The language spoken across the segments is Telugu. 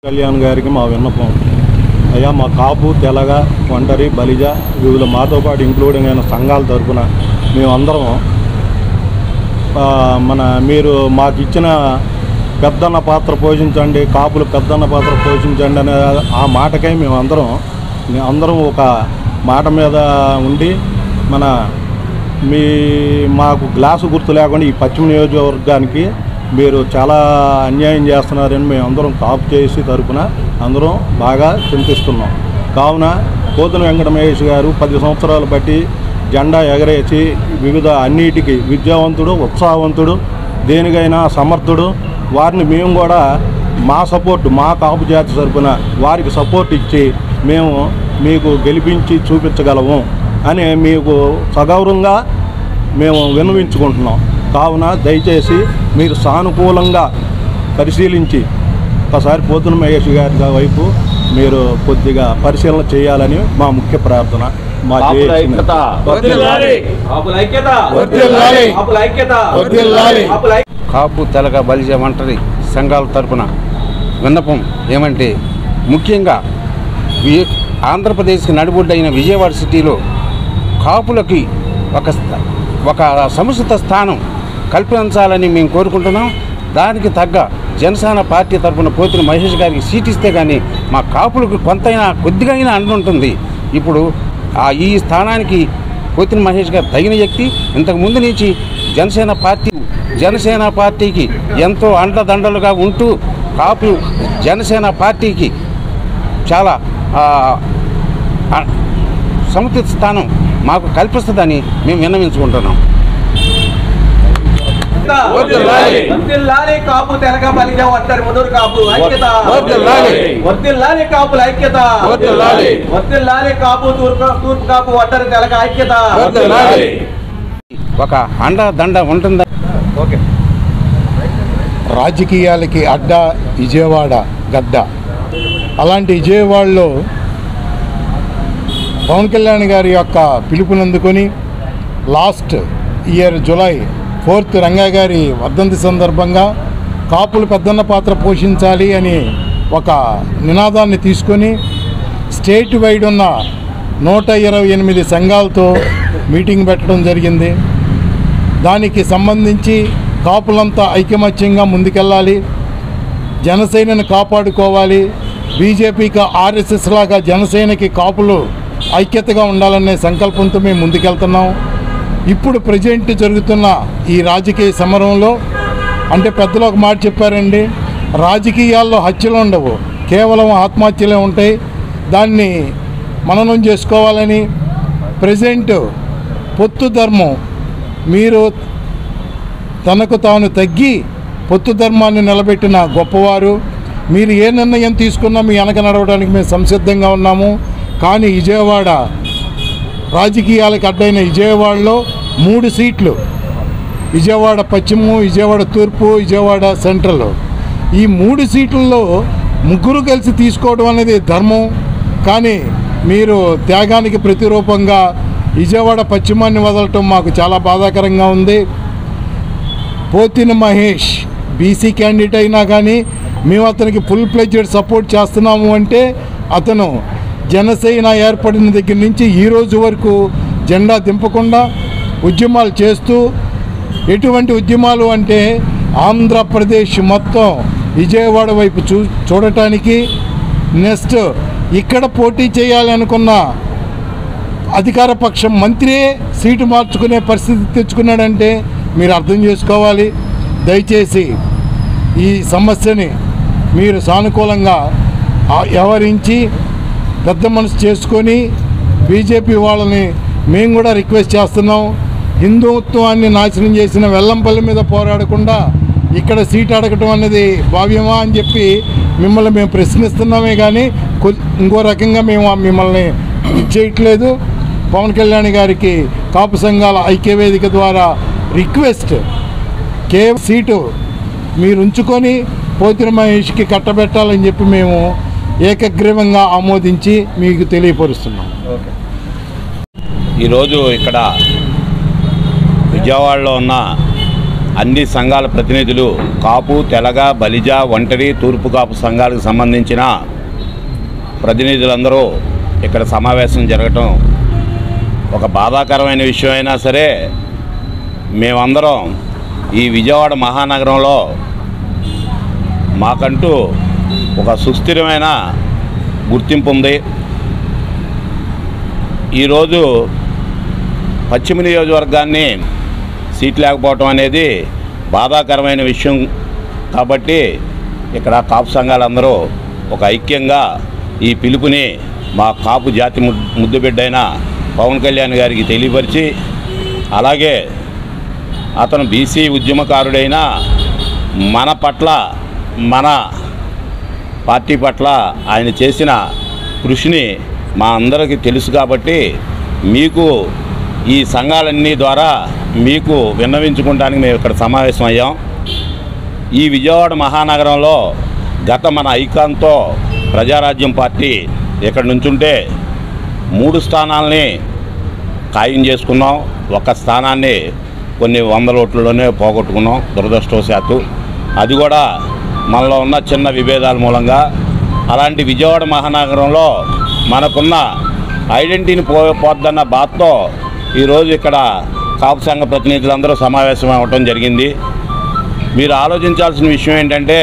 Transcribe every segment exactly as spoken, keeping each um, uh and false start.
కళ్యాణ్ గారికి మా విన్నపం, అయ్యా మా కాపు, తెలగ, ఒంటరి, బలిజ వివిధ మాతో పాటు ఇంక్లూడింగ్ అయిన సంఘాల తరఫున మేమందరం మన మీరు మాకు ఇచ్చిన పెద్దన్న పాత్ర పోషించండి, కాపులు పెద్దన్న పాత్ర పోషించండి అనే ఆ మాటకై మేమందరం అందరం ఒక మాట మీద ఉండి మన మీ మాకు గ్లాసు గుర్తు లేకుండా ఈ పశ్చిమ నియోజకవర్గానికి మీరు చాలా అన్యాయం చేస్తున్నారని మేము అందరం కాపు చేసి తరపున అందరం బాగా చింతిస్తున్నాం. కావున పోతుల వెంకట మహేష్ గారు పది సంవత్సరాలు బట్టి జెండా ఎగరేసి వివిధ అన్నిటికీ విద్యావంతుడు, ఉత్సాహవంతుడు, దేనికైనా సమర్థుడు. వారిని మేము కూడా మా సపోర్టు, మా కాపు జాతి తరపున వారికి సపోర్ట్ ఇచ్చి మేము మీకు గెలిపించి చూపించగలము అని మీకు సగౌరవంగా మేము విన్నవించుకుంటున్నాం. కావున దయచేసి మీరు సానుకూలంగా పరిశీలించి ఒకసారి పోతుల మహేష్ గారి వైపు మీరు కొద్దిగా పరిశీలన చేయాలని మా ముఖ్య ప్రార్థన. మా కాపు, తెలగ, బలిజ, ఒంటరి సంఘాల తరపున విన్నపం ఏమంటే, ముఖ్యంగా ఆంధ్రప్రదేశ్కి నడిబొడ్డైన విజయవాడ సిటీలో కాపులకి ఒక ఒక సముచిత స్థానం కల్పించాలని మేము కోరుకుంటున్నాం. దానికి తగ్గ జనసేన పార్టీ తరఫున పోతుల మహేష్ గారికి సీట్ ఇస్తే కానీ మా కాపులకు కొంతైనా కొద్దిగా అయినా అండుంటుంది. ఇప్పుడు ఈ స్థానానికి పోతుల మహేష్ గారు తగిన వ్యక్తి. ఇంతకుముందు నుంచి జనసేన పార్టీ జనసేన పార్టీకి ఎంతో అండదండలుగా ఉంటూ కాపు జనసేన పార్టీకి చాలా సముచిత స్థానం మాకు కల్పిస్తుందని మేము విన్నవించుకుంటున్నాం. కాపు, తెలగ, బలిజ, ఒంటరి, ముదురు కాపు ఐక్యత, కాపుల ఐక్యత, కాపు, తూర్పు కాపు, ఒంటరి, తెలగ ఐక్యత. ఒక అండ దండ ఉంటుంది. ఓకే. రాజకీయాలకి అడ్డ విజయవాడ గడ్డ. అలాంటి విజయవాడలో పవన్ కళ్యాణ్ గారి యొక్క పిలుపునందుకొని last year July fourth Ranga గారి వర్ధంతి సందర్భంగా కాపులు పెద్దన్న పాత్ర పోషించాలి అని ఒక నినాదాన్ని తీసుకొని స్టేట్ వైడ్ ఉన్న నూట ఇరవై ఎనిమిది సంఘాలతో మీటింగ్ పెట్టడం జరిగింది. దానికి సంబంధించి కాపులంతా ఐకమత్యంగా ముందుకెళ్ళాలి, జనసేనని కాపాడుకోవాలి, బీజేపీకి ఆర్ఎస్ఎస్ లాగా జనసేనకి కాపులు ఐక్యతగా ఉండాలనే సంకల్పంతో మేము ముందుకెళ్తున్నాం. ఇప్పుడు ప్రజెంట్ జరుగుతున్న ఈ రాజకీయ సమరంలో అంటే పెద్దలు ఒక మాట చెప్పారండి, రాజకీయాల్లో హత్యలు ఉండవు, కేవలం ఆత్మహత్యలే ఉంటాయి. దాన్ని మననం చేసుకోవాలని ప్రజెంట్ పొత్తు ధర్మం, మీరు తనకు తాను తగ్గి పొత్తు ధర్మాన్ని నిలబెట్టిన గొప్పవారు. మీరు ఏ నిర్ణయం తీసుకున్నా మీ వెనక నడవడానికి మేము సంసిద్ధంగా ఉన్నాము. కానీ విజయవాడ రాజకీయాలకు అడ్డైన విజయవాడలో మూడు సీట్లు, విజయవాడ పశ్చిమ, విజయవాడ తూర్పు, విజయవాడ సెంట్రల్, ఈ మూడు సీట్లలో ముగ్గురు కలిసి తీసుకోవడం అనేది ధర్మం. కానీ మీరు త్యాగానికి ప్రతిరూపంగా విజయవాడ పశ్చిమాన్ని వదలటం మాకు చాలా బాధాకరంగా ఉంది. పోతిన మహేష్ బీసీ క్యాండిడేట్ అయినా కానీ మేము అతనికి ఫుల్ ప్లెడ్జెడ్ సపోర్ట్ చేస్తున్నాము అంటే అతను జనసేన ఏర్పడిన దగ్గర నుంచి ఈరోజు వరకు జెండా దింపకుండా ఉద్యమాలు చేస్తూ, ఎటువంటి ఉద్యమాలు అంటే ఆంధ్రప్రదేశ్ మొత్తం విజయవాడ వైపు చూ చూడటానికి నెక్స్ట్ ఇక్కడ పోటీ చేయాలనుకున్న అధికార పక్షం మంత్రియే సీటు మార్చుకునే పరిస్థితి తెచ్చుకున్నాడంటే మీరు అర్థం చేసుకోవాలి. దయచేసి ఈ సమస్యని మీరు సానుకూలంగా వ్యవహరించి పెద్ద మనసు చేసుకొని బీజేపీ వాళ్ళని మేము కూడా రిక్వెస్ట్ చేస్తున్నాం, హిందుత్వాన్ని నాశనం చేసిన వెల్లంపల్లి మీద పోరాడకుండా ఇక్కడ సీట్ అడగటం అనేది భావ్యమా అని చెప్పి మిమ్మల్ని మేము ప్రశ్నిస్తున్నామే కానీ ఇంకో రకంగా మేము మిమ్మల్ని చేయట్లేదు. పవన్ కళ్యాణ్ గారికి కాపు సంఘాల ఐక్యవేదిక ద్వారా రిక్వెస్ట్, కే సీటు మీరు ఉంచుకొని పోతిన మహేష్కి కట్టబెట్టాలని చెప్పి మేము ఏకగ్రీవంగా ఆమోదించి మీకు తెలియపరుస్తున్నాం. ఈరోజు ఇక్కడ విజయవాడలో ఉన్న అన్ని సంఘాల ప్రతినిధులు కాపు, తెలగ, బలిజ, ఒంటరి, తూర్పు కాపు సంఘాలకు సంబంధించిన ప్రతినిధులందరూ ఇక్కడ సమావేశం జరగటం ఒక బాధాకరమైన విషయం అయినా సరే, మేమందరం ఈ విజయవాడ మహానగరంలో మాకంటూ ఒక సుస్థిరమైన గుర్తింపు ఉంది. ఈరోజు పశ్చిమ నియోజకవర్గాన్ని సీట్ లేకపోవటం అనేది బాధాకరమైన విషయం. కాబట్టి ఇక్కడ కాపు సంఘాలందరూ ఒక ఐక్యంగా ఈ పిలుపుని మా కాపు జాతి ముద్దుబిడ్డైన పవన్ కళ్యాణ్ గారికి తెలియపరిచి, అలాగే అతను బీసీ ఉద్యమకారుడైన మన పట్ల, మన పార్టీ పట్ల ఆయన చేసిన కృషిని మా అందరికీ తెలుసు. కాబట్టి మీకు ఈ సంఘాలన్నీ ద్వారా మీకు విన్నవించుకోవడానికి మేము ఇక్కడ సమావేశం అయ్యాం. ఈ విజయవాడ మహానగరంలో గత మన ఐకాన్తో ప్రజారాజ్యం పార్టీ ఇక్కడ నుంచుంటే మూడు స్థానాలని ఖాయం చేసుకున్నాం. ఒక స్థానాన్ని కొన్ని వందల ఓట్లలోనే పోగొట్టుకున్నాం దురదృష్టవశాత్తు. అది కూడా మనలో ఉన్న చిన్న విభేదాల మూలంగా. అలాంటి విజయవాడ మహానగరంలో మనకున్న ఐడెంటిటీని పో పోద్దన్న బాధతో ఈరోజు ఇక్కడ కాపు సంఘ ప్రతినిధులందరూ సమావేశం అవ్వటం జరిగింది. మీరు ఆలోచించాల్సిన విషయం ఏంటంటే,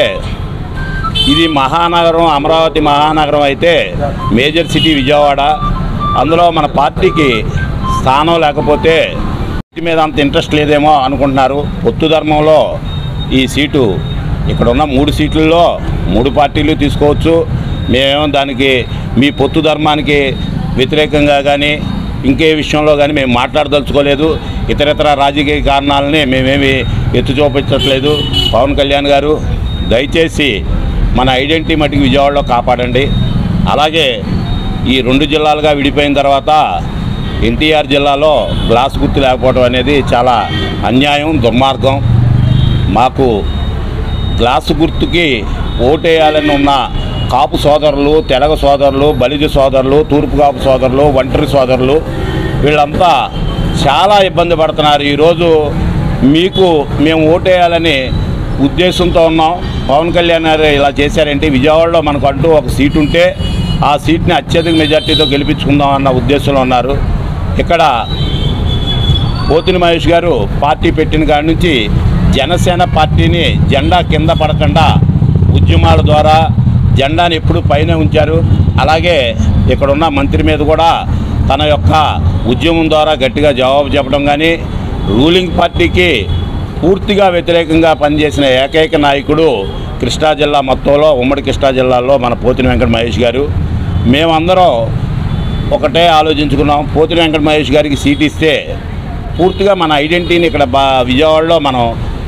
ఇది మహానగరం, అమరావతి మహానగరం అయితే మేజర్ సిటీ విజయవాడ. అందులో మన పార్టీకి స్థానం లేకపోతే సీటు మీద అంత ఇంట్రెస్ట్ లేదేమో అనుకుంటున్నారు. పొత్తు ధర్మంలో ఈ సీటు ఇక్కడ ఉన్న మూడు సీట్లలో మూడు పార్టీలు తీసుకోవచ్చు. మేమేమో దానికి మీ పొత్తు ధర్మానికి వ్యతిరేకంగా కానీ ఇంకే విషయంలో కానీ మేము మాట్లాడదలుచుకోలేదు. ఇతరితర రాజకీయ కారణాలని మేమేమి ఎత్తు చూపించట్లేదు. పవన్ కళ్యాణ్ గారు దయచేసి మన ఐడెంటిటీ మటుకు విజయవాడలో కాపాడండి. అలాగే ఈ రెండు జిల్లాలుగా విడిపోయిన తర్వాత ఎన్టీఆర్ జిల్లాలో గ్లాస్ గుర్తు లేకపోవడం అనేది చాలా అన్యాయం, దుర్మార్గం. మాకు గ్లాసు గుర్తుకి ఓటేయాలని ఉన్న కాపు సోదరులు, తెలగ సోదరులు, బలిజ సోదరులు, తూర్పు కాపు సోదరులు, ఒంటరి సోదరులు వీళ్ళంతా చాలా ఇబ్బంది పడుతున్నారు. ఈరోజు మీకు మేము ఓటేయాలని ఉద్దేశంతో ఉన్నాం. పవన్ కళ్యాణ్ గారు ఇలా చేశారంటే విజయవాడలో మనకు అంటూ ఒక సీటు ఉంటే ఆ సీట్ని అత్యధిక మెజార్టీతో గెలిపించుకుందాం అన్న ఉద్దేశంలో ఉన్నారు. ఇక్కడ పోతిని మహేష్ గారు పార్టీ పెట్టిన కాడి నుంచి జనసేన పార్టీని జెండా కింద పడకుండా ఉద్యమాల ద్వారా జెండాని ఎప్పుడు పైన ఉంచారు. అలాగే ఇక్కడున్న మంత్రి మీద కూడా తన యొక్క ఉద్యమం ద్వారా గట్టిగా జవాబు చెప్పడం కానీ, రూలింగ్ పార్టీకి పూర్తిగా వ్యతిరేకంగా పనిచేసిన ఏకైక నాయకుడు కృష్ణా జిల్లా మొత్తంలో, ఉమ్మడి కృష్ణా జిల్లాలో మన పోతిని వెంకట మహేష్ గారు. మేమందరం ఒకటే ఆలోచించుకున్నాం, పోతిని వెంకట మహేష్ గారికి సీట్ ఇస్తే పూర్తిగా మన ఐడెంటిటీని ఇక్కడ బా విజయవాడలో మనం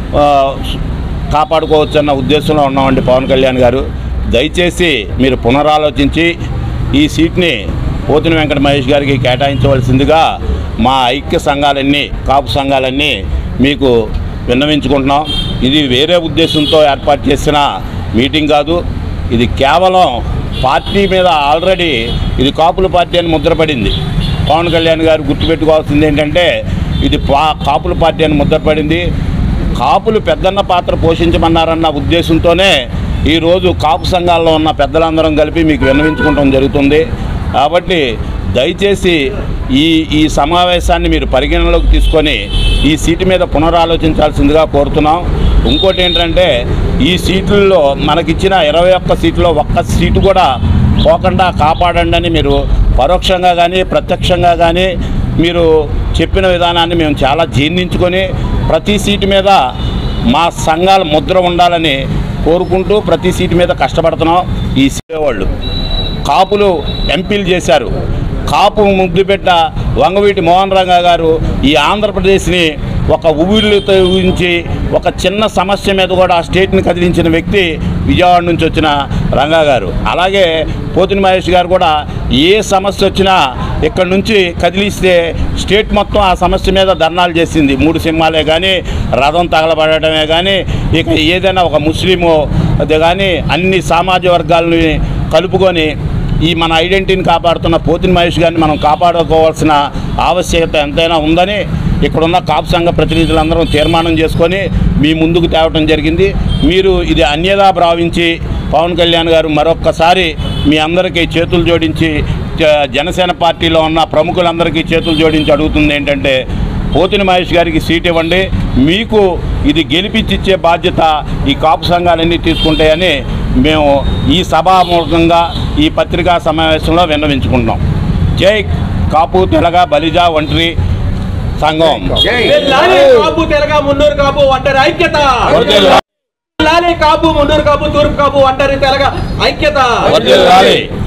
కాపాడుకోవచ్చు అన్న ఉద్దేశంలో ఉన్నామండి. పవన్ కళ్యాణ్ గారు దయచేసి మీరు పునరాలోచించి ఈ సీట్ని పోతిని వెంకట మహేష్ గారికి కేటాయించవలసిందిగా మా ఐక్య సంఘాలన్నీ, కాపు సంఘాలన్నీ మీకు విన్నవించుకుంటున్నాం. ఇది వేరే ఉద్దేశంతో ఏర్పాటు చేసిన మీటింగ్ కాదు. ఇది కేవలం పార్టీ మీద ఆల్రెడీ ఇది కాపుల పార్టీ అని ముద్రపడింది. పవన్ కళ్యాణ్ గారు గుర్తుపెట్టుకోవాల్సింది ఏంటంటే, ఇది పా కాపుల పార్టీ అని ముద్రపడింది. కాపులు పెద్దన్న పాత్ర పోషించమన్నారన్న ఉద్దేశంతోనే ఈరోజు కాపు సంఘాల్లో ఉన్న పెద్దలందరం కలిపి మీకు విన్నవించుకోవడం జరుగుతుంది. కాబట్టి దయచేసి ఈ ఈ సమావేశాన్ని మీరు పరిగణనలోకి తీసుకొని ఈ సీటు మీద పునరాలోచించాల్సిందిగా కోరుతున్నాం. ఇంకోటి ఏంటంటే, ఈ సీట్లలో మనకిచ్చిన ఇరవై ఒక్క సీట్లో ఒక్క సీటు కూడా పోకుండా కాపాడండి అని మీరు పరోక్షంగా కానీ ప్రత్యక్షంగా కానీ మీరు చెప్పిన విధానాన్ని మేము చాలా జీర్ణించుకొని ప్రతి సీటు మీద మా సంఘాల ముద్ర ఉండాలని కోరుకుంటూ ప్రతి సీటు మీద కష్టపడుతున్నాం. ఈ సేవాళ్ళు కాపులు ఎంపీలు చేశారు. కాపు ముద్దుబిడ్డ వంగవీటి మోహన్ రంగా గారు ఈ ఆంధ్రప్రదేశ్ని ఒక ఊళ్ళతో ఊహించి ఒక చిన్న సమస్య మీద కూడా ఆ స్టేట్ని కదిలించిన వ్యక్తి విజయవాడ నుంచి వచ్చిన రంగా గారు. అలాగే పోతిని మహేష్ గారు కూడా ఏ సమస్య వచ్చినా ఇక్కడ నుంచి కదిలిస్తే స్టేట్ మొత్తం ఆ సమస్య మీద ధర్నాలు చేసింది. మూడు సింహాలే కానీ, రథం తగలబడటమే కానీ, ఇక ఏదైనా ఒక ముస్లిము అదే కానీ అన్ని సామాజిక వర్గాలని కలుపుకొని ఈ మన ఐడెంటిటీని కాపాడుతున్న పోతిని మహేష్ గారిని మనం కాపాడుకోవాల్సిన ఆవశ్యకత ఎంతైనా ఉందని ఇక్కడున్న కాపు సంఘ ప్రతినిధులందరం తీర్మానం చేసుకొని మీ ముందుకు తేవటం జరిగింది. మీరు ఇది అన్యదా భావించి పవన్ కళ్యాణ్ గారు మరొక్కసారి మీ అందరికీ చేతులు జోడించి జనసేన పార్టీలో ఉన్న ప్రముఖులందరికీ చేతులు జోడించి అడుగుతుంది ఏంటంటే పోతిన మహేష్ గారికి సీట్ ఇవ్వండి. మీకు ఇది గెలిపించిచ్చే బాధ్యత ఈ కాపు సంఘాలన్నీ తీసుకుంటాయని మేము ఈ సభాముఖంగా ఈ పత్రికా సమావేశంలో విన్నవించుకుంటున్నాం. జై కాపు తెలగ బలిజ ఒంటరి సంఘం. లాలే కాపు తెలగ మున్నూరు కాపు ఒంటరి ఐక్యత. లాలే కాపు మున్నూరు కాపు తూర్పు కాపు ఒంటరి తెలగ ఐక్యత.